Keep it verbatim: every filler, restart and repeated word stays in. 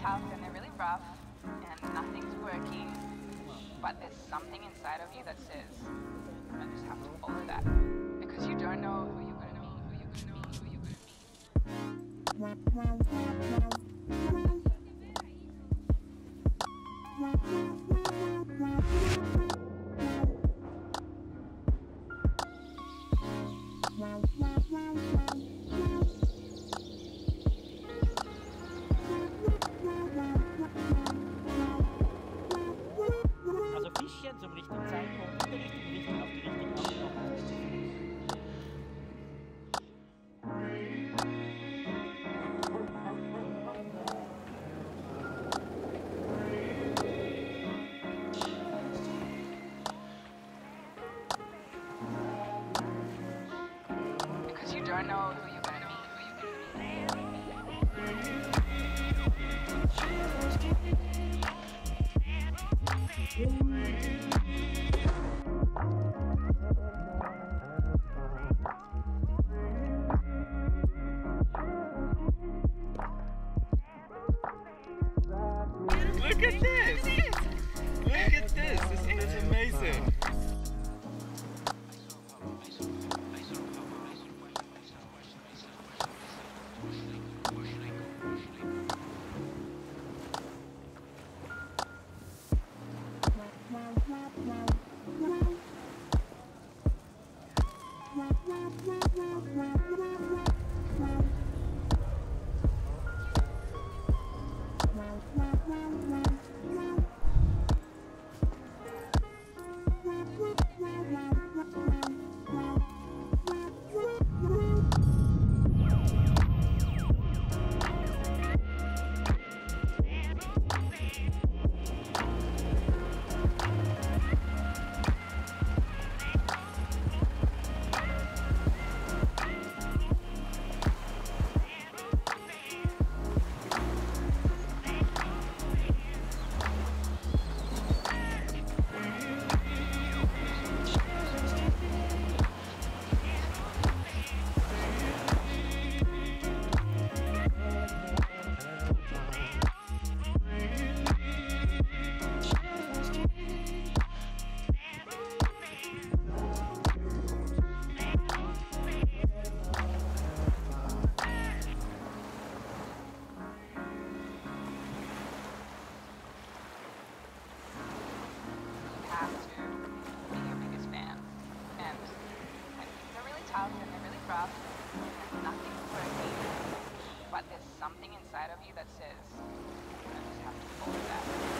tough and they're really rough and nothing's working, but there's something inside of you that says, I just have to follow that. Because you don't know who you're gonna be, who you're gonna be, who you're Also Fischchen zum richtigen Zeitpunkt, in der richtigen Richtung, auf die richtigen Abknopfung. Because you don't know who you're gonna be, who you're gonna be. Look at this! Look at this! This is amazing! Have to be your biggest fan. And, and they're really tough and they're really rough and nothing's working. But there's something inside of you that says, I just have to follow that.